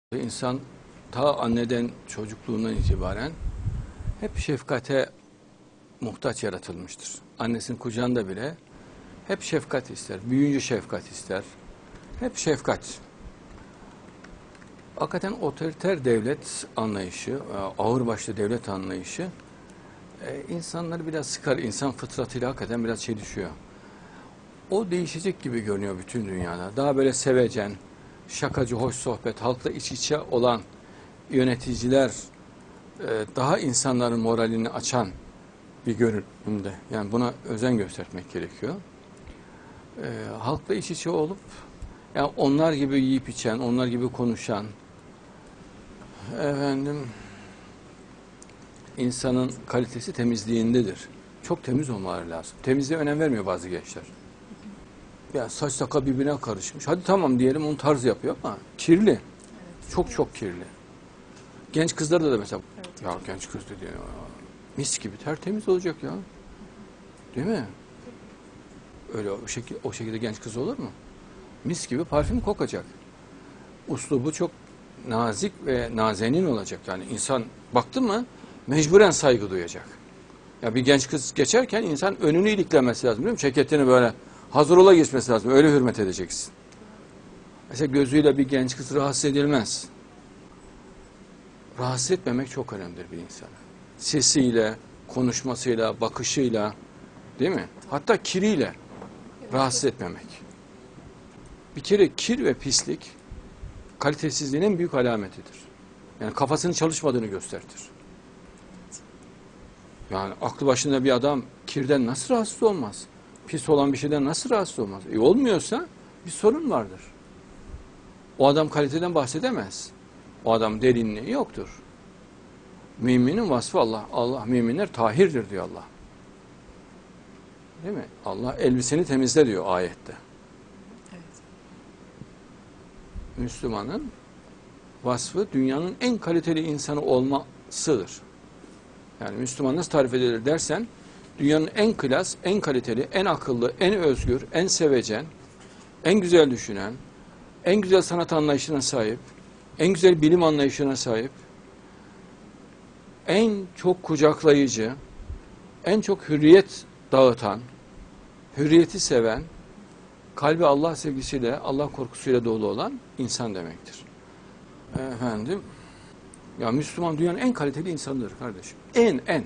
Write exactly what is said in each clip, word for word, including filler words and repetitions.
İnsan ta anneden, çocukluğundan itibaren hep şefkate muhtaç yaratılmıştır. Annesinin kucağında bile hep şefkat ister, büyüyünce şefkat ister. Hep şefkat. Hakikaten otoriter devlet anlayışı, ağırbaşlı devlet anlayışı insanları biraz sıkar. İnsan fıtratıyla hakikaten biraz şey düşüyor. O değişecek gibi görünüyor bütün dünyada. Daha böyle sevecen, şakacı, hoş sohbet, halkla iç içe olan yöneticiler daha insanların moralini açan bir görünümde. Yani buna özen göstermek gerekiyor. Halkla iç içe olup yani onlar gibi yiyip içen, onlar gibi konuşan, efendim insanın kalitesi temizliğindedir. Çok temiz olmaları lazım. Temizliğe önem vermiyor bazı gençler. Ya saç sakal birbirine karışmış. Hadi tamam diyelim onun tarzı yapıyor ama kirli. Evet. Çok çok kirli. Genç kızlarda da mesela evet. Ya genç kız dedi ya, mis gibi tertemiz olacak ya. Değil mi? Öyle o şekilde, o şekilde genç kız olur mu? Mis gibi parfüm kokacak. Uslubu çok nazik ve nazenin olacak. Yani insan baktı mı mecburen saygı duyacak. Ya bir genç kız geçerken insan önünü iliklemesi lazım değil mi? Ceketini böyle hazır ola geçmesi lazım. Öyle hürmet edeceksin. Mesela gözüyle bir genç kız rahatsız edilmez. Rahatsız etmemek çok önemlidir bir insana. Sesiyle, konuşmasıyla, bakışıyla, değil mi? Hatta kiriyle rahatsız etmemek. Bir kere kir ve pislik kalitesizliğin en büyük alametidir. Yani kafasının çalışmadığını gösterir. Yani aklı başında bir adam kirden nasıl rahatsız olmaz? Pis olan bir şeyden nasıl rahatsız olmaz? E olmuyorsa bir sorun vardır. O adam kaliteden bahsedemez. O adam derinliği yoktur. Müminin vasfı Allah. Allah müminler tahirdir diyor Allah. Değil mi? Allah elbiseni temizle diyor ayette. Evet. Müslümanın vasfı dünyanın en kaliteli insanı olmasıdır. Yani Müslüman nasıl tarif edilir dersen dünyanın en klas, en kaliteli, en akıllı, en özgür, en sevecen, en güzel düşünen, en güzel sanat anlayışına sahip, en güzel bilim anlayışına sahip, en çok kucaklayıcı, en çok hürriyet dağıtan, hürriyeti seven, kalbi Allah sevgisiyle, Allah korkusuyla dolu olan insan demektir. Efendim, ya Müslüman dünyanın en kaliteli insanıdır kardeşim. En, en.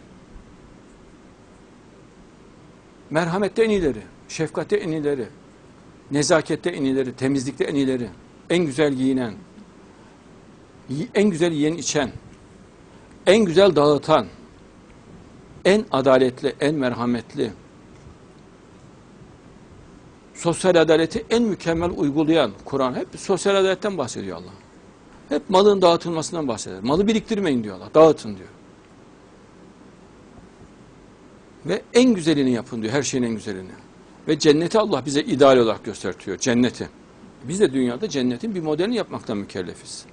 Merhamette en iyileri, şefkatte en iyileri, nezakette en iyileri, temizlikte en iyileri, en güzel giyinen, en güzel yiyen içen, en güzel dağıtan, en adaletli, en merhametli, sosyal adaleti en mükemmel uygulayan Kur'an hep sosyal adaletten bahsediyor Allah. Hep malın dağıtılmasından bahseder. Malı biriktirmeyin diyor Allah, dağıtın diyor. Ve en güzelini yapın diyor, her şeyin en güzelini. Ve cenneti Allah bize ideal olarak göstertiyor, cenneti. Biz de dünyada cennetin bir modelini yapmaktan mükellefiz.